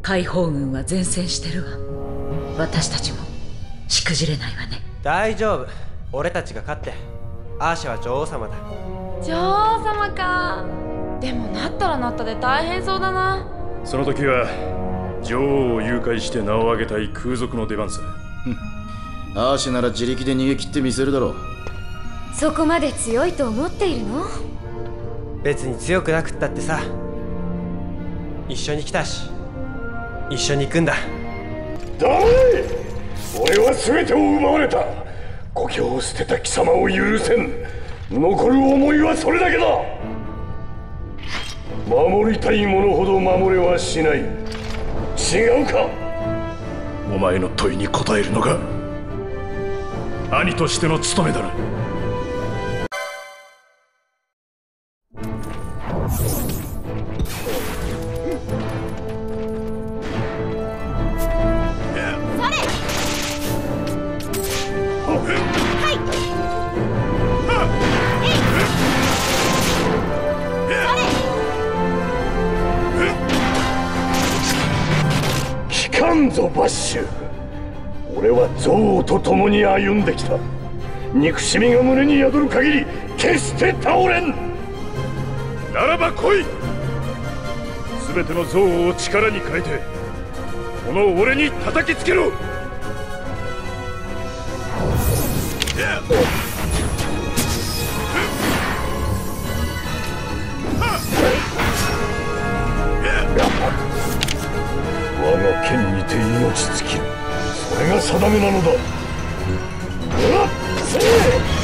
解放軍は善戦してるわ。私たちもしくじれないわね。 大丈夫、俺たちが勝ってアーシャは女王様だ。 女王様か。でもなったらなったで大変そうだな。 その時は女王を誘拐して名を挙げたい空賊の出番さ。 アーシャなら自力で逃げ切ってみせるだろう。 そこまで強いと思っているの？ 別に強くなくったってさ、一緒に来たし一緒に行くんだ。 ダメ！俺は全てを奪われた。故郷を捨てた貴様を許せん。残る思いはそれだけだ。守りたい者ほど守れはしない。違うか？お前の問いに答えるのが兄としての務めだな。ぞバッシュ、俺は憎悪と共に歩んできた。憎しみが胸に宿る限り決して倒れん。ならば来い。全ての憎悪を力に変えてこの俺に叩きつけろ。我が剣にて命尽きる。それが定めなのだ。せえ！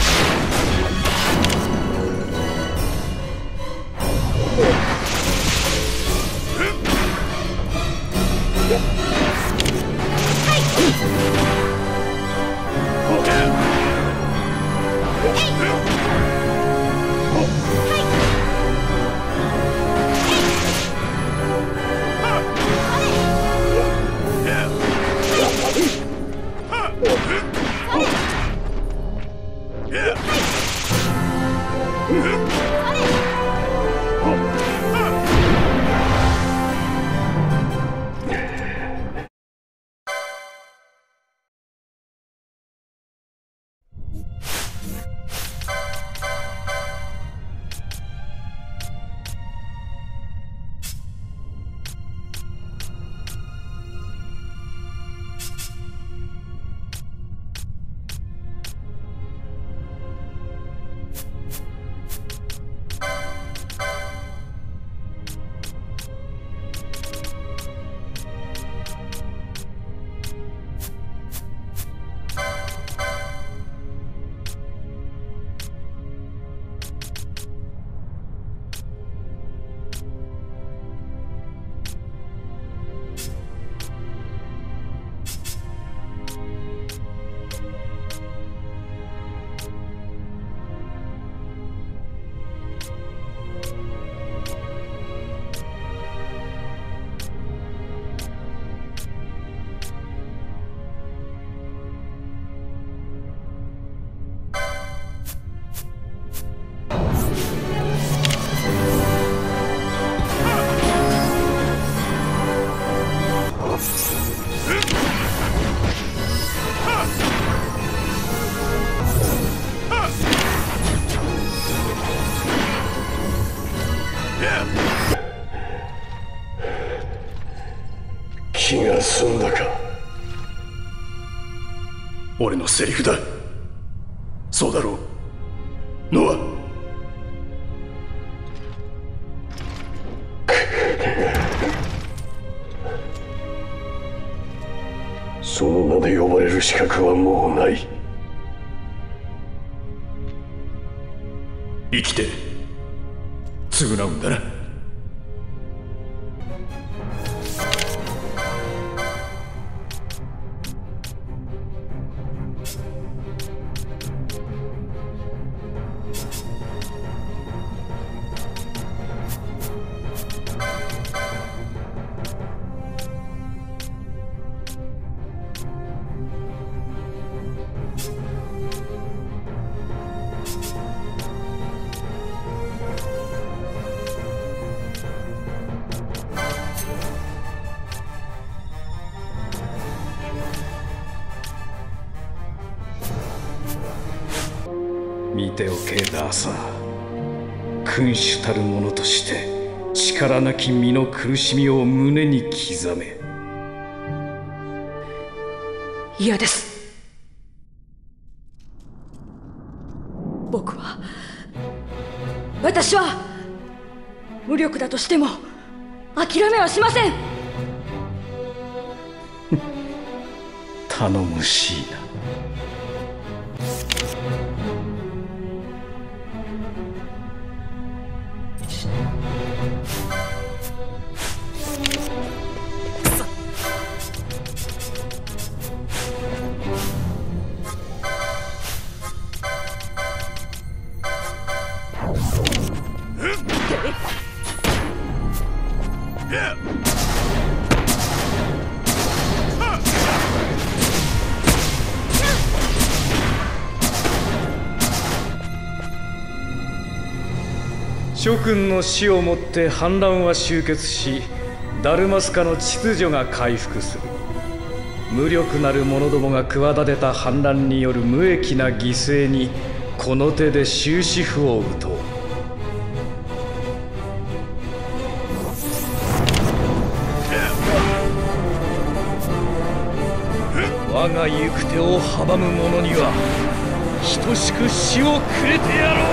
気が済んだか。俺のセリフだ。そうだろう、ノア。その名で呼ばれる資格はもうない。生きて償うんだな。 ておけラーサー。君主たる者として力なき身の苦しみを胸に刻め。 嫌です。私は無力だとしても諦めはしません。 頼もしいな。諸君の死をもって反乱は終結し、ダルマスカの秩序が回復する。無力なる者どもが企てた反乱による無益な犠牲にこの手で終止符を打とう。我が行く手を阻む者には等しく死をくれてやろう。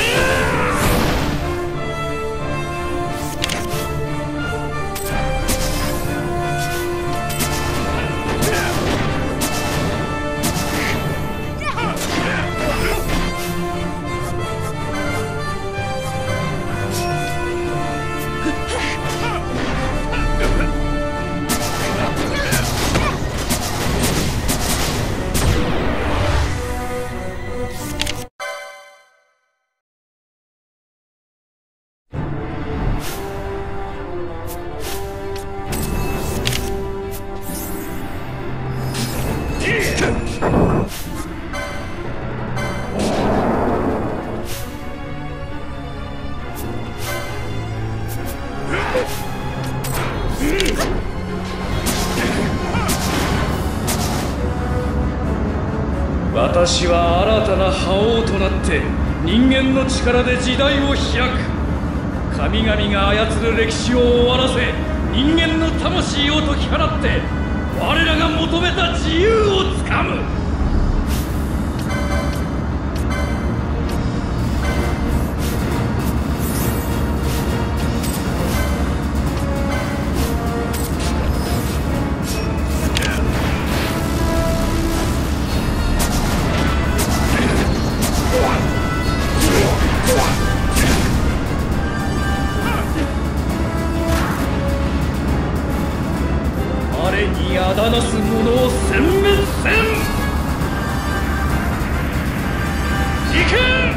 私は新たな覇王となって人間の力で時代を開く。神々が操る歴史を終わらせ、人間の魂を解き放って我らが求めた自由をつかむ。あだなす者を殲滅せん。行け！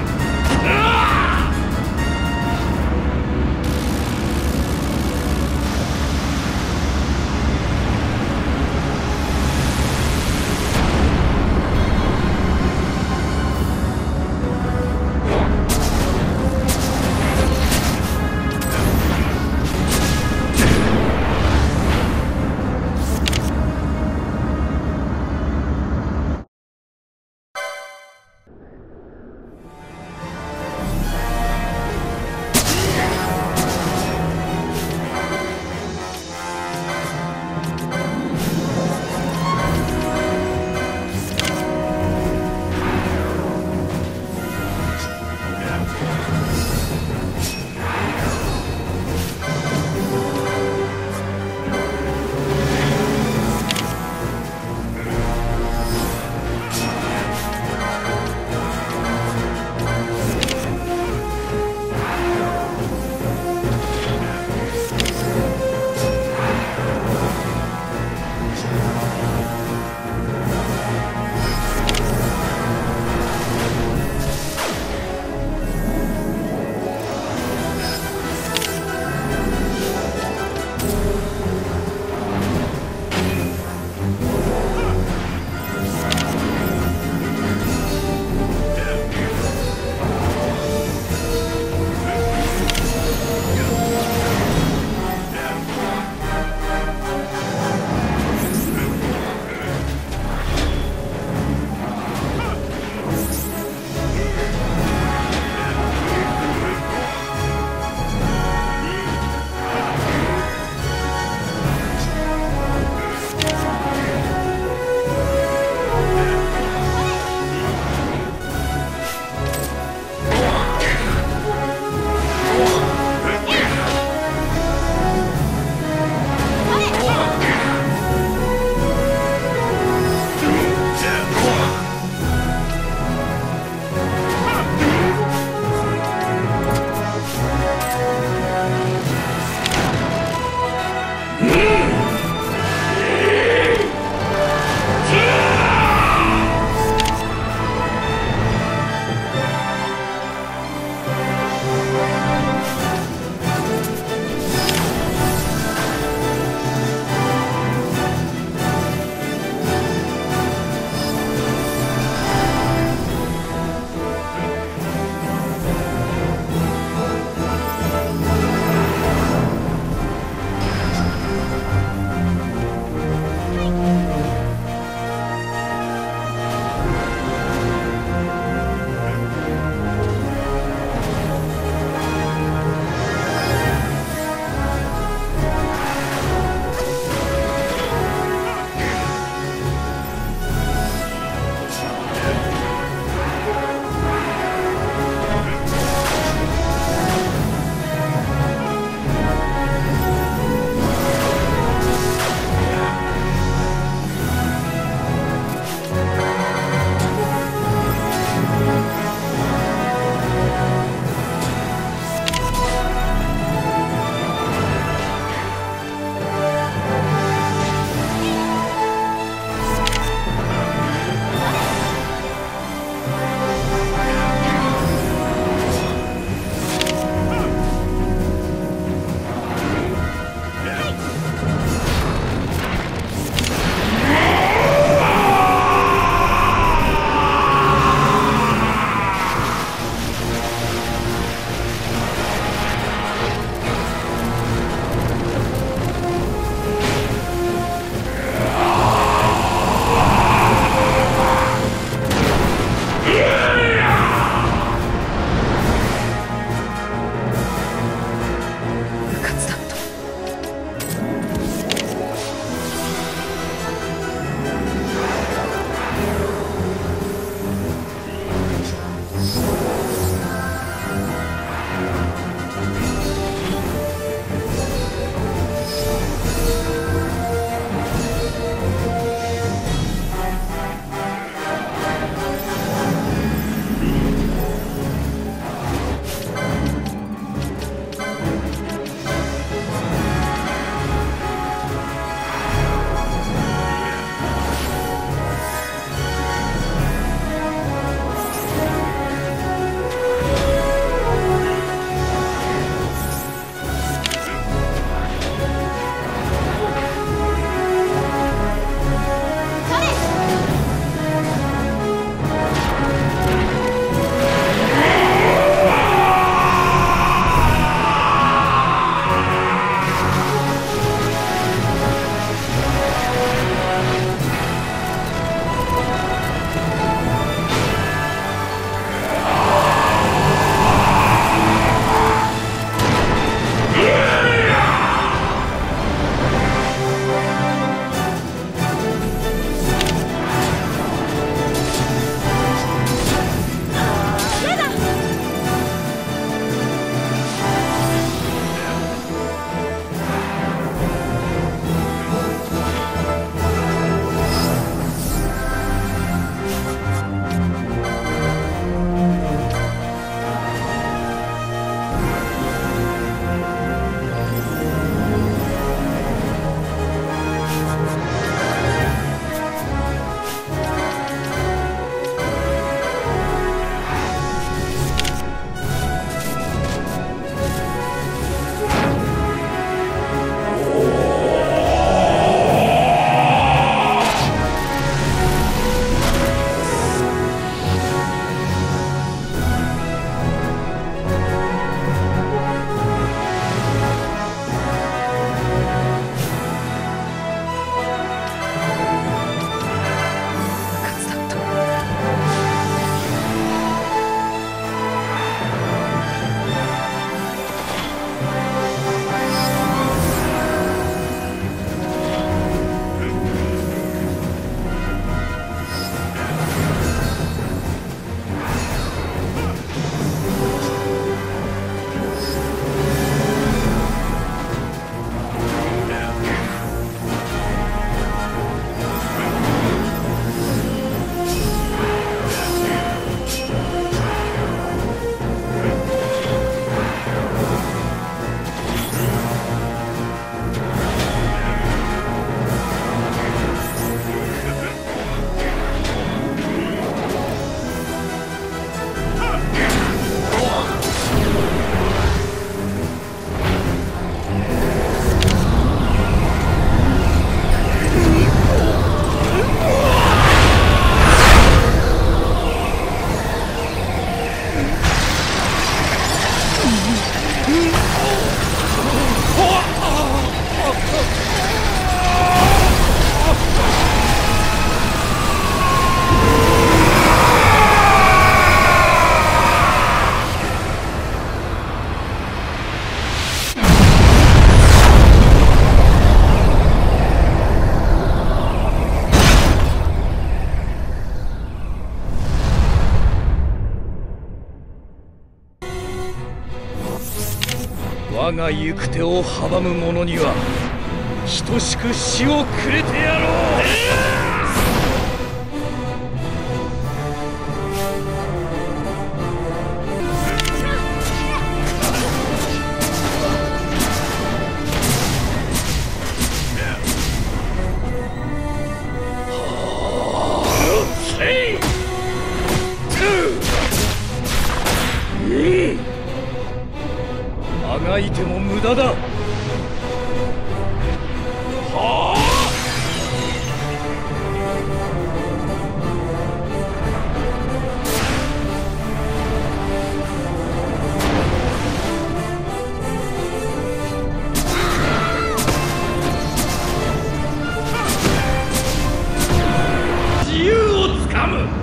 我が行く手を阻む者には等しく死をくれてやろう。あがいても無駄だ。自由をつかむ。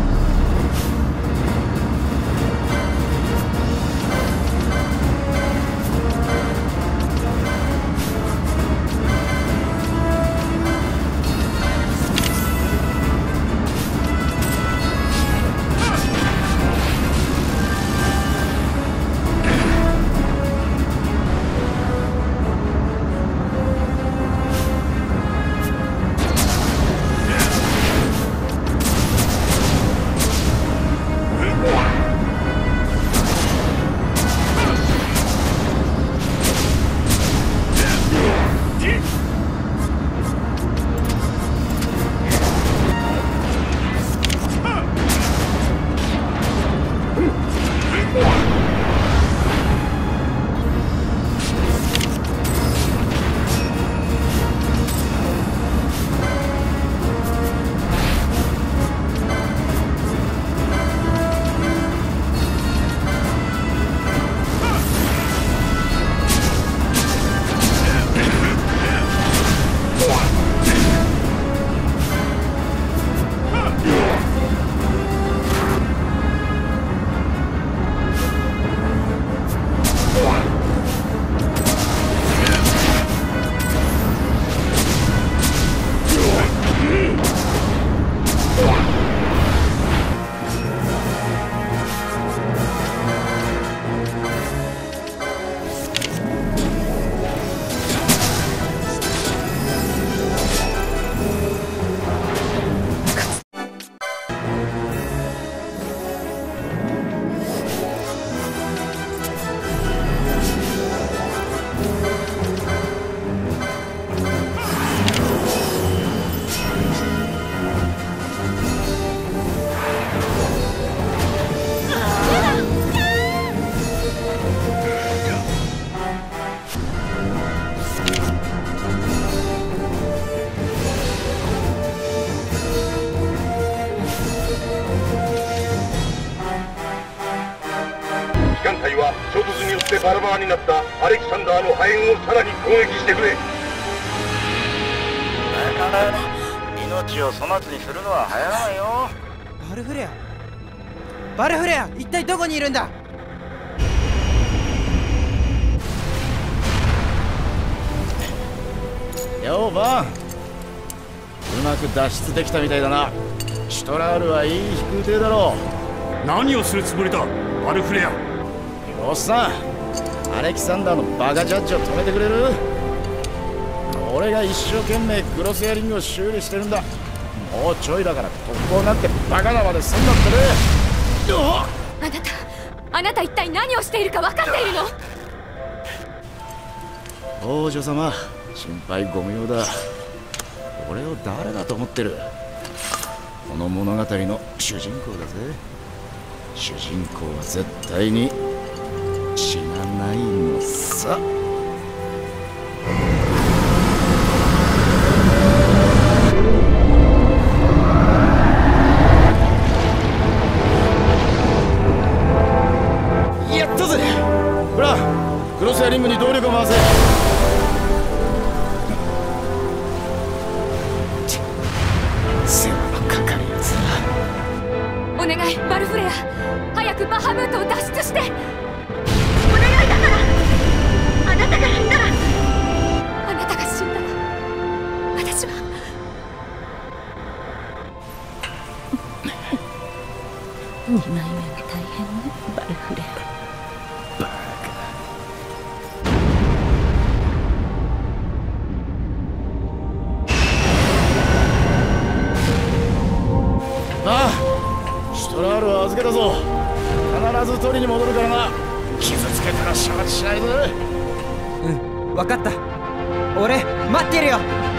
衝突によってバラバラになったアレキサンダーの破片をさらに攻撃してくれ。 命を粗末にするのは流行らないよ。 バルフレア、バルフレア、一体どこにいるんだ。 ようバン、うまく脱出できたみたいだな。シュトラールはいい飛空艇だろう。 何をするつもりだバルフレア。 おっさん、アレキサンダーのバカジャッジを止めてくれる？俺が一生懸命クロスエアリングを修理してるんだ。もうちょいだから特攻なんてバカなまで済んだってね。 あなた一体何をしているか分かっているの？ 王女様、心配ご無用だ。俺を誰だと思ってる？この物語の主人公だぜ。主人公は絶対に死なないのさ。やったぜ。ほら、クロスエアリングに動力を回せ。世話のかかるやつだ。 お願い、バルフレア、早くバハムートを脱出して。お願いだから。あなたが死んだら、あなたが死んだら私は2枚目は大変ね、バルフレア。 バカ。 ず取りに戻るからな。傷つけたら承知しないぞ。 うん、分かった。俺待ってるよ。